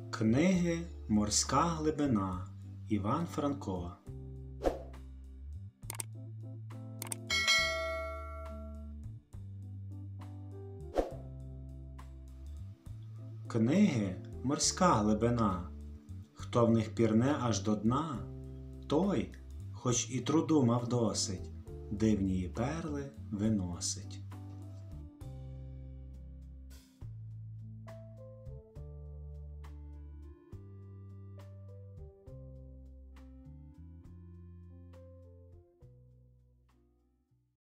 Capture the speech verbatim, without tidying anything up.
Книги «Морська глибина» Іван Франко. Книги «Морська глибина». Хто в них пірне аж до дна, той, хоч і труду мав досить, дивнії перли виносить.